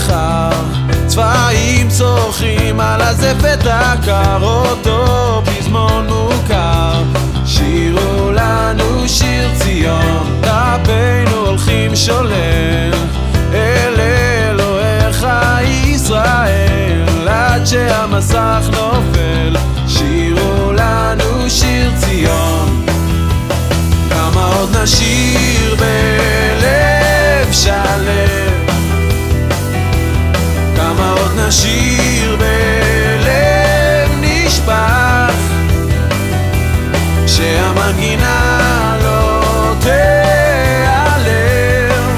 זכר, צבעים צורכים על הזפת הקר, אותו פזמון מוכר. שירו לנו שיר ציון, דפינו הולכים שולל, אל אלוהיך ישראל, עד שהמסך נופל. שירו לנו שיר ציון, כמה עוד נשיר בלב שלם, כמה עוד נשיר בלב נשפך, שהמנגינה לא תיעלם,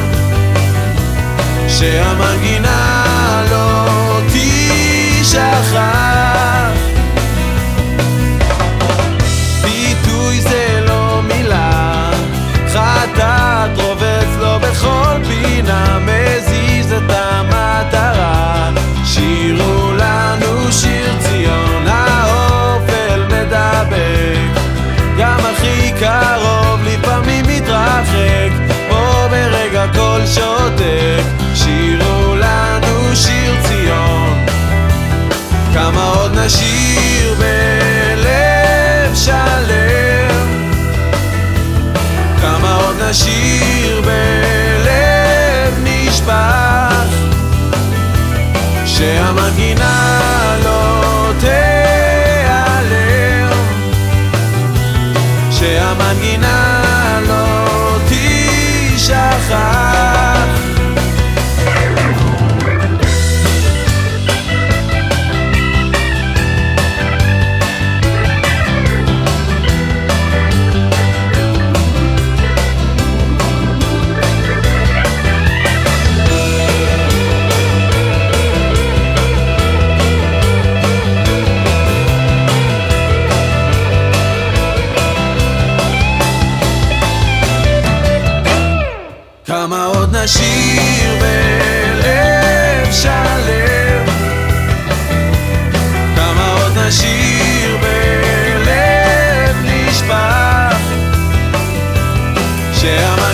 שהמנגינה לא תשכח. ביטוי זה לא מילה, חטאת רובץ לו בכל פינה, מזיז את המטרה. שירו לנו שיר ציון, האופל מדבק, גם הכי קרוב לפעמים מתרחק, פה ברגע כל שותק. שירו לנו שיר ציון, כמה עוד נשיר בלב שלם, כמה עוד נשיר בלב נשפך, שהמנגינה לא תיעלם, שהמנגינה לא תשכח. כמה עוד נשיר